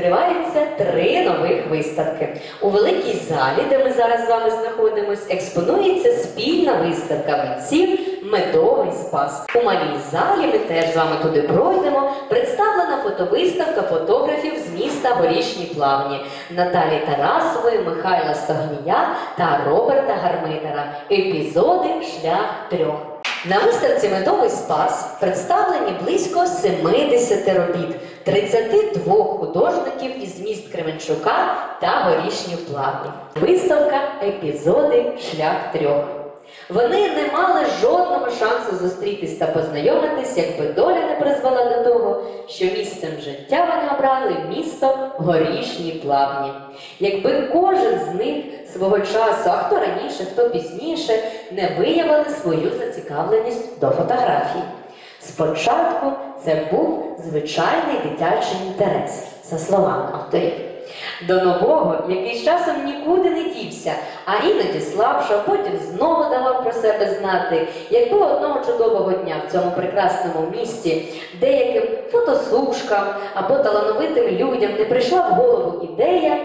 відкриваються 3 нових виставки. У великій залі, де ми зараз з вами знаходимось, експонується спільна виставка митців «Медовий спас». У малій залі, ми теж з вами туди пройдемо, представлена фотовиставка фотографів з міста Горішні Плавні Наталії Тарасової, Михайла Стогнія та Роберта Гармидера. Епізоди «Шлях трьох». На виставці «Медовий спас» представлені близько 70 робіт 32 художників із міст Кременчука та Горішніх Плавнів. Виставка «Епізоди. Шлях трьох». Вони не мали жодного шансу зустрітись та познайомитись, якби доля не призвела до того, що місцем життя вони обрали місто Горішні Плавні. Якби кожен з них свого часу, а хто раніше, хто пізніше, не виявили свою зацікавленість до фотографії. Спочатку це був звичайний дитячий інтерес, за словами авторів. До нового, який з часом нікуди не дівся, а іноді слабшав, потім знову давав про себе знати. Якби одного чудового дня в цьому прекрасному місті деяким фотосушкам або талановитим людям не прийшла в голову ідея,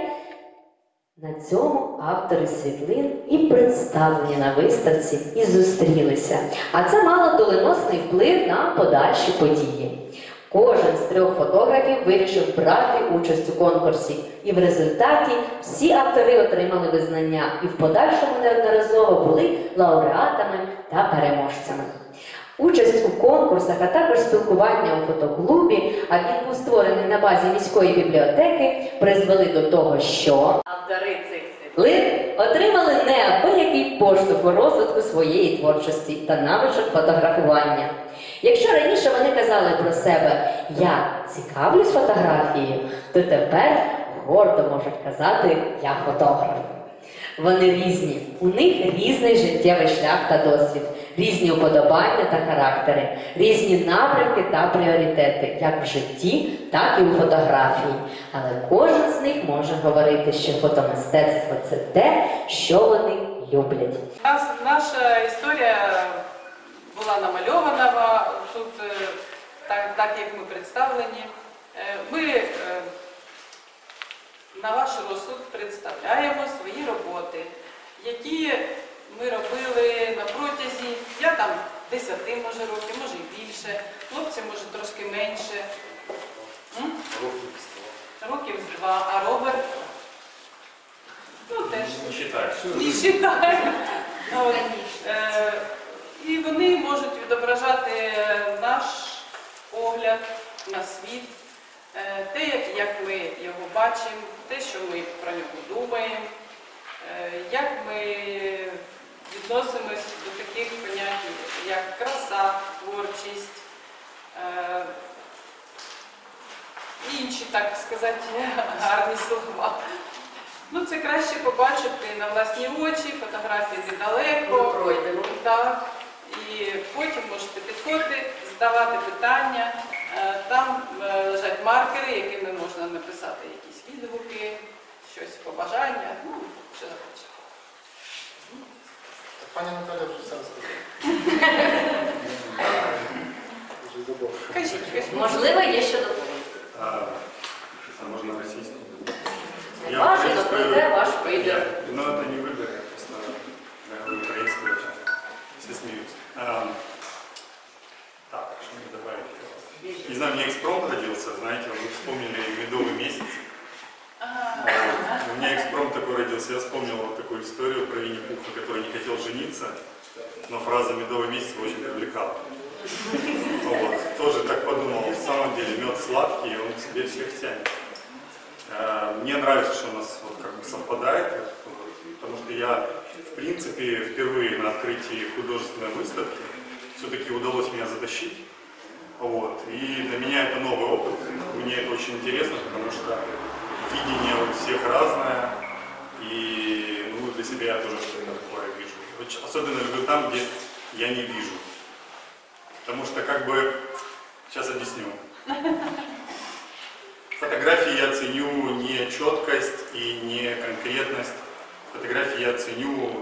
на цьому автори світлин і представлені на виставці і зустрілися. А це мало доленосний вплив на подальші події. Кожен з 3 фотографів вирішив брати участь у конкурсі. І в результаті всі автори отримали визнання і в подальшому неодноразово були лауреатами та переможцями. Участь у конкурсах, а також спілкування у фотоклубі, а він був створений на базі міської бібліотеки, призвели до того, що автори цих світлин отримали неабиякий поштовх у розвитку своєї творчості та навичок фотографування. Якщо раніше вони казали про себе «я цікавлюсь фотографією», то тепер гордо можуть казати «я фотограф». Вони різні, у них різний життєвий шлях та досвід, різні уподобання та характери, різні напрямки та пріоритети, як в житті, так і у фотографії. Але кожен з них може говорити, що фотомистецтво – це те, що вони люблять. Наша історія була намальована тут, так як ми представлені. Ми на ваш розсуд представляємо свої роботи, які ми робили на протязі, я там 10, може, років, може і більше, хлопці, може, трошки менше. Років з 2, а Роберт, ну, теж не вважає. І вони можуть відображати наш погляд на світ, те, як ми його бачимо, те, що ми про нього думаємо, як ми відносимось до таких понять, як краса, творчість, інші, так сказати, гарні слова. Ну, це краще побачити на власні очі, фотографії недалеко. Пройдемо. Так. І потім можете підходити, задавати питання. Там лежать маркери, якими можна написати якісь відгуки, щось побажання, ну, що захочете. Пані Наталя вже все сказала. Кажіть. Можливо, є що доповнити. Можно российский. Важно, пройде ваш вибір. Но это не выбор, я просто говорю украинский очень. Все смеются. Так, что мне добавить? Не знаю, у меня экспромт родился, знаете, вы вспомнили медовый месяц. У меня экспромт такой родился, я вспомнил вот такую историю про Винни-Пуха, который не хотел жениться, но фраза «медовый месяц» его очень привлекала. Вот. Тоже так подумал, в самом деле мед сладкий, и он к себе всех тянет. Мне нравится, что у нас вот как бы совпадает, потому что я, в принципе, впервые на открытии художественной выставки все-таки удалось меня затащить. Вот. И для меня это новый опыт, мне это очень интересно, потому что видение у всех разное, и ну, для себя я тоже что-то такое вижу. Особенно люблю там, где я не вижу. Потому что, как бы, сейчас объясню. Фотографии я ценю не четкость и не конкретность. Фотографии я ценю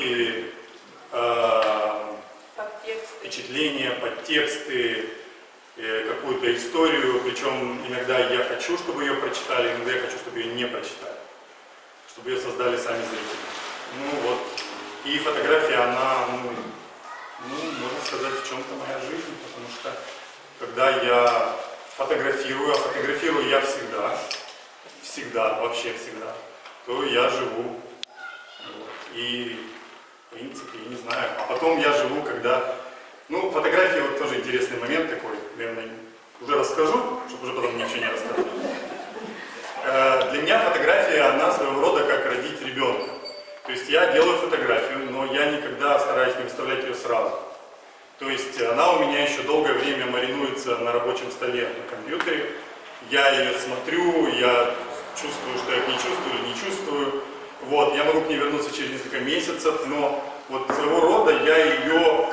намеки, впечатления, подтексты, какую-то историю, причем иногда я хочу, чтобы ее прочитали, иногда я хочу, чтобы ее не прочитали, чтобы ее создали сами зрители. Ну вот, и фотография, она, можно сказать, в чем-то моя жизнь, потому что когда я фотографирую, а фотографирую я всегда, вообще всегда, то я живу. Вот. И, в принципе, я не знаю. А потом я живу, когда... Ну, фотография, вот тоже интересный момент такой, наверное, уже расскажу, чтобы уже потом ничего не рассказывать. Для меня фотография, она своего рода как родить ребенка. То есть я делаю фотографию, но я никогда стараюсь не выставлять ее сразу. То есть она у меня еще долгое время маринуется на рабочем столе на компьютере. Я ее смотрю, я чувствую, что я к ней чувствую или не чувствую. Вот, я могу к ней вернуться через несколько месяцев, но вот своего рода я ее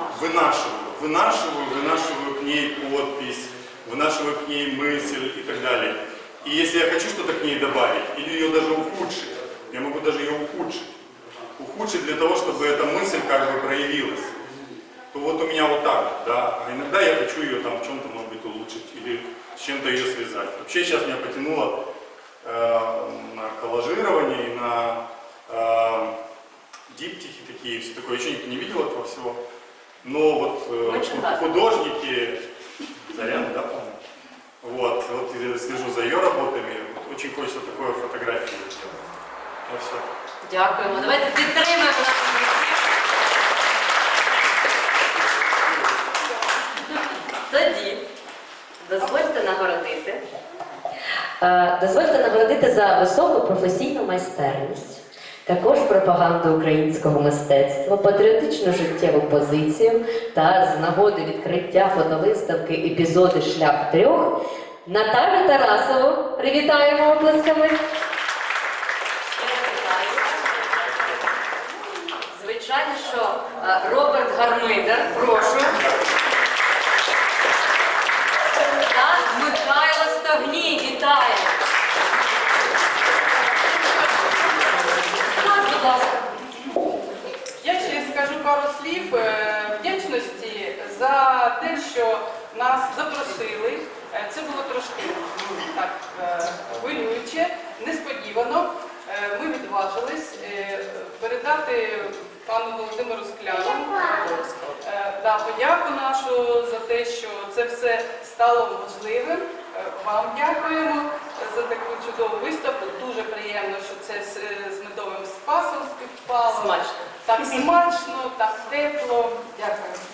вынашиваю к ней подпись, вынашиваю к ней мысль и так далее. И если я хочу что-то к ней добавить, или ее даже ухудшить, я могу даже ее ухудшить. Ухудшить для того, чтобы эта мысль как бы проявилась. То вот у меня вот так, да. А иногда я хочу ее там в чем-то, может быть, улучшить или с чем-то ее связать. Вообще сейчас меня потянуло на коллажирование и на диптихи такие, все такое. Еще никто не видел этого всего. Но вот художники, Заряна, да, по-моему? Вот я слежу за ее работами. Вот, очень хочется такое фотографию сделать. Ну все. Дякуємо. Давайте підтримаємо наших гостей. Тоді дозвольте нагородити за високу професійну майстерність, також пропаганду українського мистецтва, патріотичну життєву позицію та з нагоди відкриття фотовиставки «Епізоди. Шлях трьох» Наталю Тарасову. Привітаємо оплесками. Звичайно, що Роберт Гармидар, прошу. Та Михайло Стогній, вітаємо. Будь ласка. Я ще скажу пару слів вдячності за те, що нас запросили. Це було трошки так хвилююче, несподівано. Ми відважились передати пану Володимиру Скляну подяку нашу за те, що це все стало можливим. Вам дякуємо за таку чудову виставку. Дуже приємно, що це з Медовим Спасом співпало. Смачно. Так смачно, так тепло. Дякую.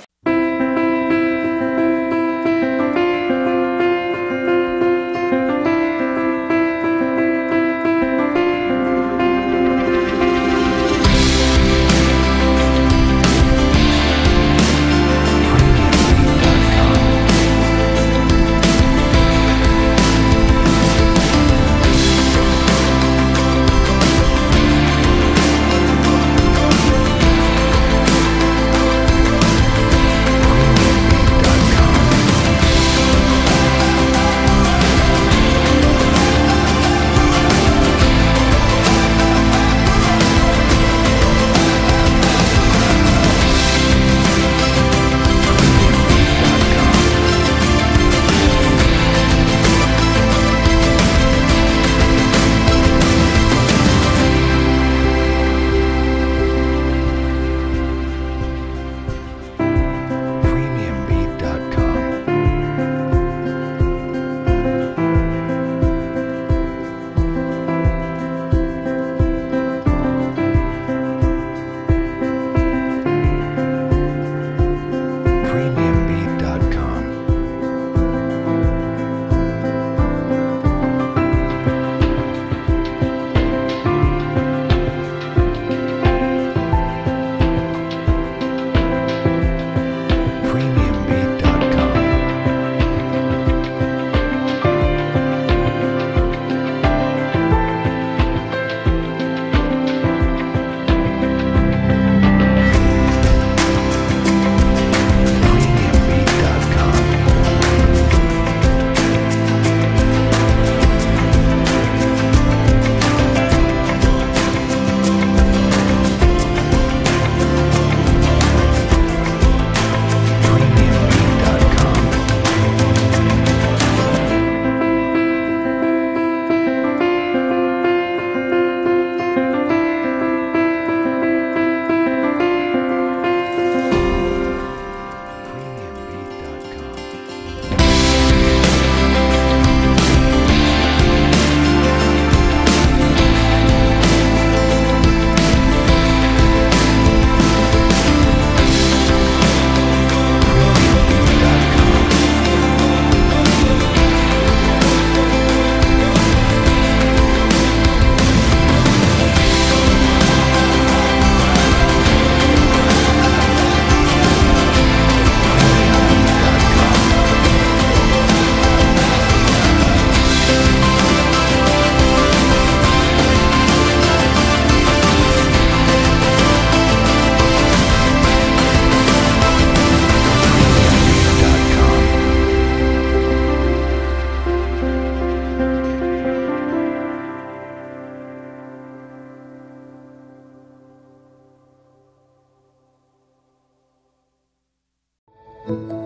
Дякую.